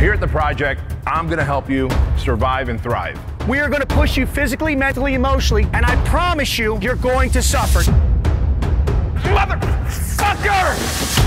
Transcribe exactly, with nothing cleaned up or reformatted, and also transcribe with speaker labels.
Speaker 1: Here at the project, I'm gonna help you survive and thrive.
Speaker 2: We are going to push you physically, mentally, emotionally, and I promise you, you're going to suffer.
Speaker 1: Motherfucker!